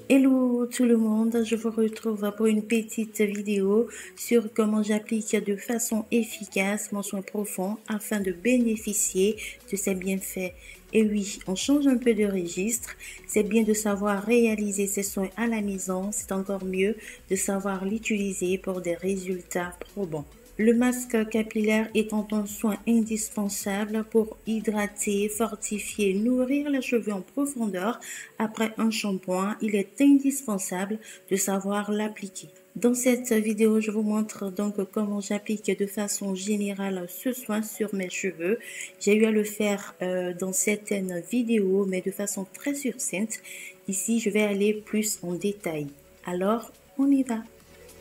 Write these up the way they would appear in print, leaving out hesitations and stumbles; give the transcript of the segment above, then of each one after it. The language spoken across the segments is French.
Hello tout le monde, je vous retrouve pour une petite vidéo sur comment j'applique de façon efficace mon soin profond afin de bénéficier de ses bienfaits. Et oui, on change un peu de registre, c'est bien de savoir réaliser ses soins à la maison, c'est encore mieux de savoir l'utiliser pour des résultats probants. Le masque capillaire étant un soin indispensable pour hydrater, fortifier, nourrir les cheveux en profondeur après un shampoing, il est indispensable de savoir l'appliquer. Dans cette vidéo, je vous montre donc comment j'applique de façon générale ce soin sur mes cheveux. J'ai eu à le faire dans certaines vidéos, mais de façon très succincte. Ici, je vais aller plus en détail. Alors, on y va.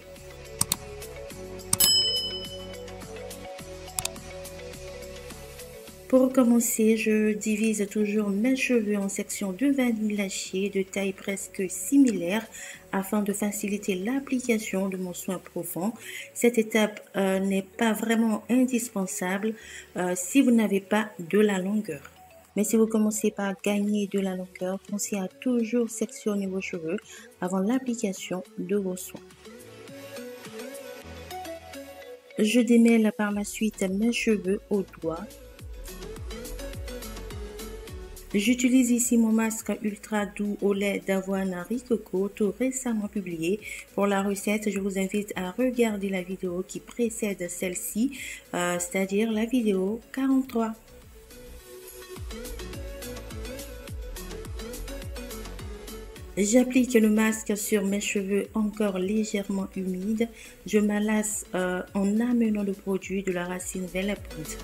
Pour commencer, je divise toujours mes cheveux en sections de vanille lâchée de taille presque similaire afin de faciliter l'application de mon soin profond. Cette étape n'est pas vraiment indispensable si vous n'avez pas de la longueur. Mais si vous commencez par gagner de la longueur, pensez à toujours sectionner vos cheveux avant l'application de vos soins. Je démêle par la suite mes cheveux au doigt. J'utilise ici mon masque ultra doux au lait d'avoine Ricoco, tout récemment publié. Pour la recette, je vous invite à regarder la vidéo qui précède celle-ci, c'est-à-dire la vidéo 43. J'applique le masque sur mes cheveux encore légèrement humides. Je m'alasse en amenant le produit de la racine vers la pointe.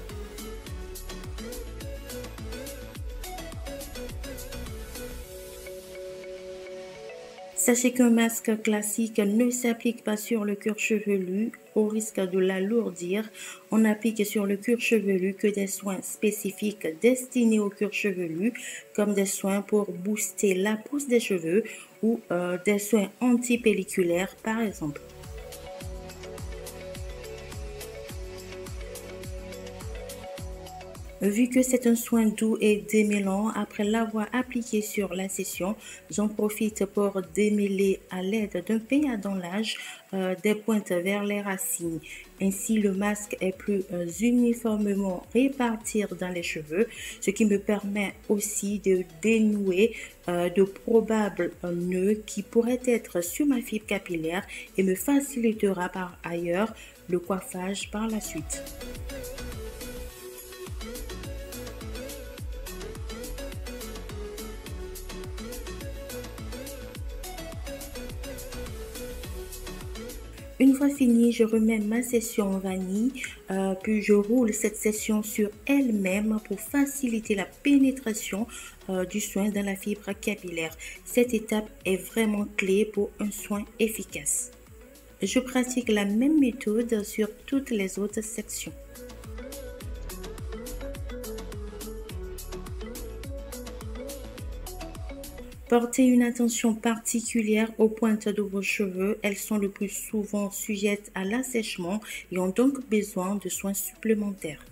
Sachez qu'un masque classique ne s'applique pas sur le cuir chevelu au risque de l'alourdir. On n'applique sur le cuir chevelu que des soins spécifiques destinés au cuir chevelu, comme des soins pour booster la pousse des cheveux ou des soins antipelliculaires par exemple. Vu que c'est un soin doux et démêlant, après l'avoir appliqué sur la session, j'en profite pour démêler à l'aide d'un peignardage des pointes vers les racines. Ainsi, le masque est plus uniformément réparti dans les cheveux, ce qui me permet aussi de dénouer de probables nœuds qui pourraient être sur ma fibre capillaire et me facilitera par ailleurs le coiffage par la suite. Une fois fini, je remets ma session en vanille, puis je roule cette session sur elle-même pour faciliter la pénétration du soin dans la fibre capillaire. Cette étape est vraiment clé pour un soin efficace. Je pratique la même méthode sur toutes les autres sections. Portez une attention particulière aux pointes de vos cheveux. Elles sont le plus souvent sujettes à l'assèchement et ont donc besoin de soins supplémentaires.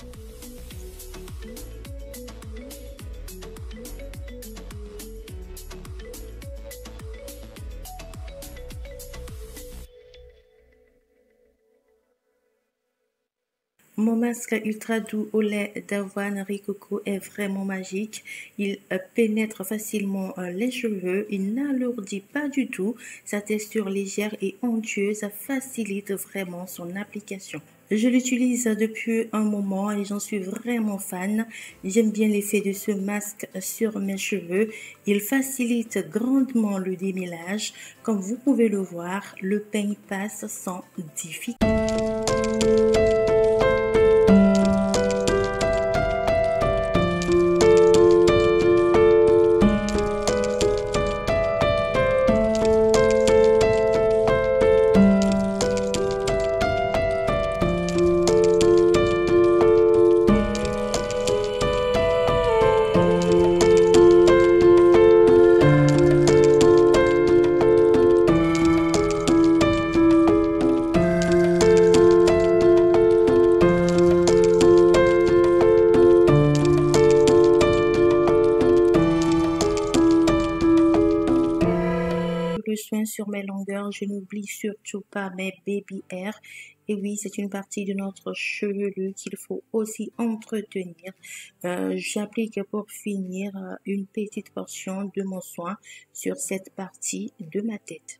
Mon masque ultra doux au lait d'avoine Ricoco est vraiment magique. Il pénètre facilement les cheveux, il n'alourdit pas du tout. Sa texture légère et onctueuse facilite vraiment son application. Je l'utilise depuis un moment et j'en suis vraiment fan. J'aime bien l'effet de ce masque sur mes cheveux. Il facilite grandement le démêlage. Comme vous pouvez le voir, le peigne passe sans difficulté. sur mes longueurs, je n'oublie surtout pas mes baby hairs. Et oui, c'est une partie de notre chevelu qu'il faut aussi entretenir. J'applique pour finir une petite portion de mon soin sur cette partie de ma tête.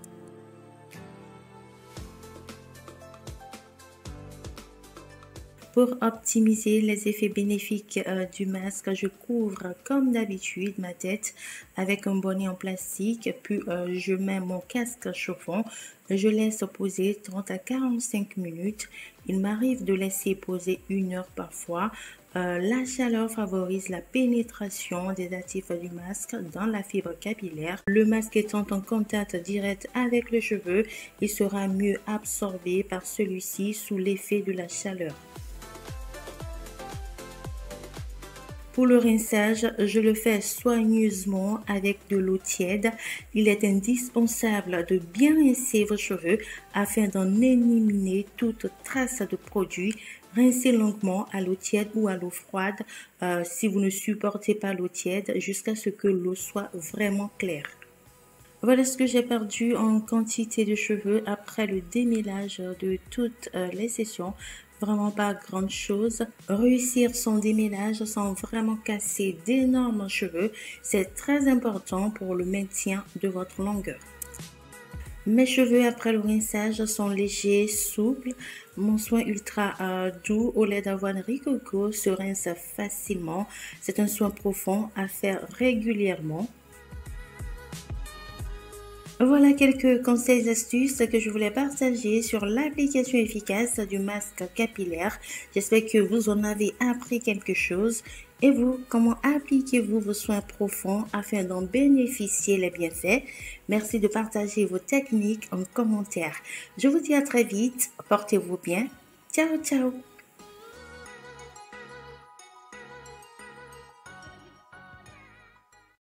Pour optimiser les effets bénéfiques du masque, je couvre comme d'habitude ma tête avec un bonnet en plastique, puis je mets mon casque chauffant, je laisse poser 30 à 45 minutes. Il m'arrive de laisser poser 1 heure parfois. La chaleur favorise la pénétration des actifs du masque dans la fibre capillaire. Le masque étant en contact direct avec le cheveu, il sera mieux absorbé par celui-ci sous l'effet de la chaleur. Pour le rinçage, je le fais soigneusement avec de l'eau tiède. Il est indispensable de bien rincer vos cheveux afin d'en éliminer toute trace de produit. Rincez longuement à l'eau tiède ou à l'eau froide si vous ne supportez pas l'eau tiède jusqu'à ce que l'eau soit vraiment claire. Voilà ce que j'ai perdu en quantité de cheveux après le démêlage de toutes les sessions. Vraiment pas grand chose. Réussir son démêlage sans vraiment casser d'énormes cheveux, c'est très important pour le maintien de votre longueur. Mes cheveux après le rinçage sont légers, souples. Mon soin ultra doux au lait d'avoine Ricoco se rince facilement. C'est un soin profond à faire régulièrement. Voilà quelques conseils et astuces que je voulais partager sur l'application efficace du masque capillaire. J'espère que vous en avez appris quelque chose. Et vous, comment appliquez-vous vos soins profonds afin d'en bénéficier les bienfaits? Merci de partager vos techniques en commentaire. Je vous dis à très vite. Portez-vous bien. Ciao, ciao.